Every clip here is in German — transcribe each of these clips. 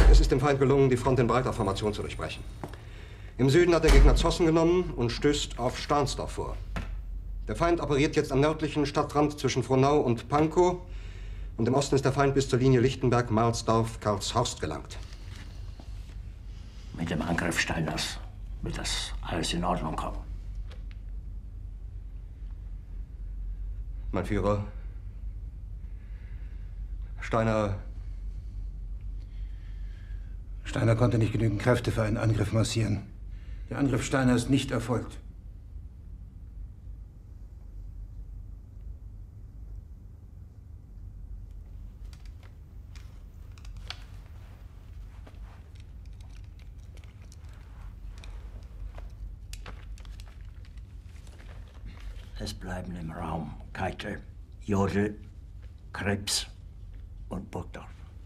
Es ist dem Feind gelungen, die Front in breiter Formation zu durchbrechen. Im Süden hat der Gegner Zossen genommen und stößt auf Stahnsdorf vor. Der Feind operiert jetzt am nördlichen Stadtrand zwischen Frohnau und Pankow. Und im Osten ist der Feind bis zur Linie Lichtenberg-Marsdorf-Karlshorst gelangt. Mit dem Angriff Steiners wird das alles in Ordnung kommen. Mein Führer, Steiner konnte nicht genügend Kräfte für einen Angriff massieren. Der Angriff Steiner ist nicht erfolgt. Es bleiben im Raum Keitel, Jodl, Krebs und Burgdorf.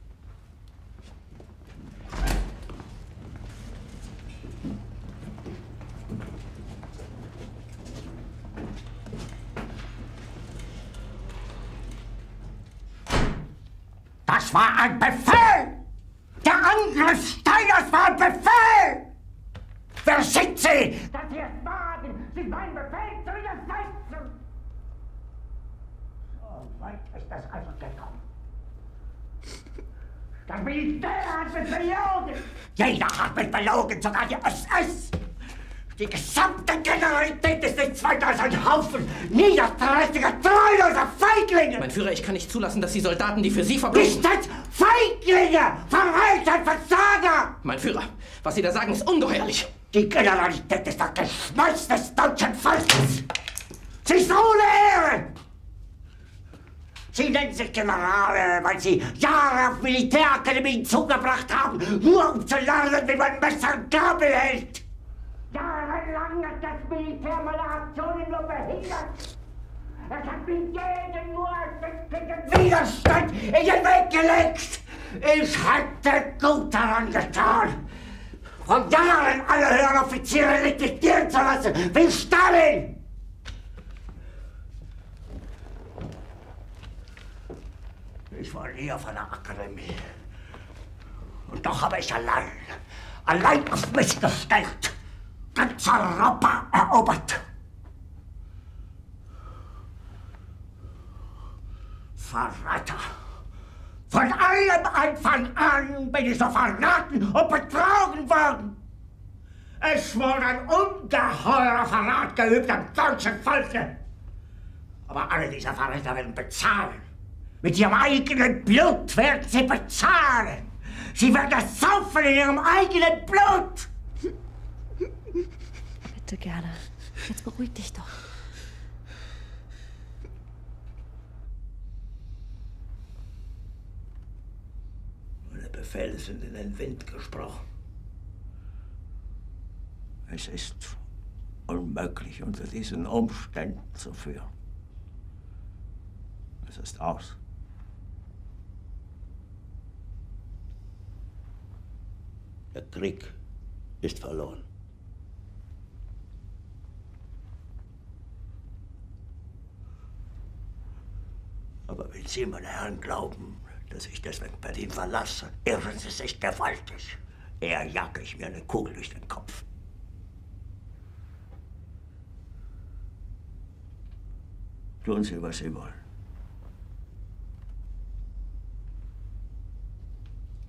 Das war ein Befehl! Der Angriff Steiners war ein Befehl! Wer sind Sie, dass Sie es wagen, sich meinen Befehl zu widersetzen? So weit ist das also gekommen. Das Militär hat mich belogen! Jeder hat mich belogen, sogar die SS! Die gesamte Generalität ist nichts weiter als ein Haufen niederträchtiger, treuloser Feiglinge! Mein Führer, ich kann nicht zulassen, dass die Soldaten, die für Sie verbringen... Nicht als Feiglinge! Verräter, Versager! Mein Führer, was Sie da sagen, ist ungeheuerlich! Die Generalität ist das Geschmeiß des deutschen Volkes! Sie ist ohne Ehre! Sie nennen sich Generale, weil Sie Jahre auf Militärakademien zugebracht haben, nur um zu lernen, wie man Messer und Gabel hält! Jahrelang hat das Militär meine Aktionen nur behindert! Es hat mir jeden nur ersichtlichen Widerstand in den Weg gelegt! Ich hätte gut daran getan, von Jahren alle höheren Offiziere liquidieren zu lassen, wie Stalin! Ich war nie auf einer Akademie. Und doch habe ich allein auf mich gestellt, ganz Europa erobert. Verräter! Von allem Anfang an bin ich so verraten und betrogen worden. Es wurde ein ungeheurer Verrat geübt am deutschen Volke. Aber alle diese Verräter werden bezahlen. Mit ihrem eigenen Blut werden sie bezahlen. Sie werden es saufen in ihrem eigenen Blut. Bitte gerne. Jetzt beruhig dich doch. Meine Befehle sind in den Wind gesprochen. Es ist unmöglich, unter diesen Umständen zu führen. Es ist aus. Der Krieg ist verloren. Aber wenn Sie, meine Herren, glauben, dass ich deswegen Berlin verlasse, irren Sie sich gewaltig. Eher jage ich mir eine Kugel durch den Kopf. Tun Sie, was Sie wollen.